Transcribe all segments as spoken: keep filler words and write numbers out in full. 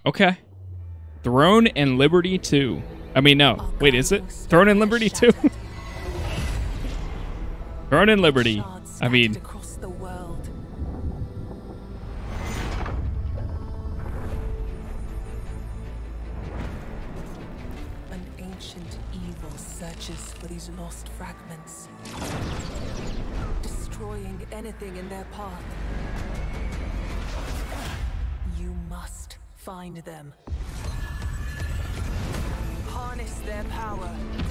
Okay. Throne and Liberty two. I mean, no. Wait, is it? Throne and Liberty two? Throne and Liberty. I mean... An ancient evil searches for these lost fragments, destroying anything in their path. You must find them. Harness their power.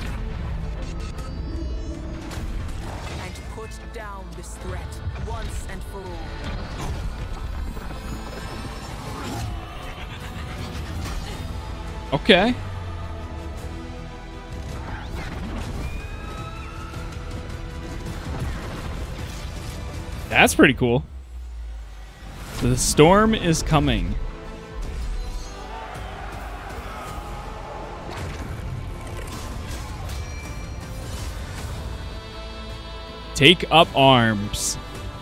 And put down this threat once and for all. Okay. That's pretty cool. The storm is coming. Take up arms.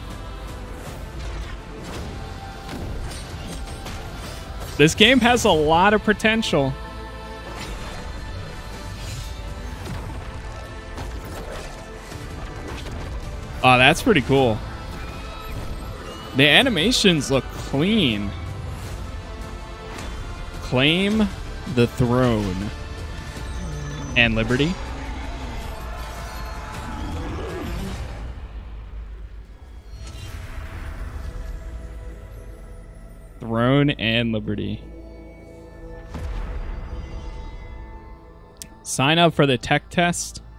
This game has a lot of potential. Oh, that's pretty cool. The animations look clean. Claim the throne and liberty. Throne and liberty. Sign up for the tech test.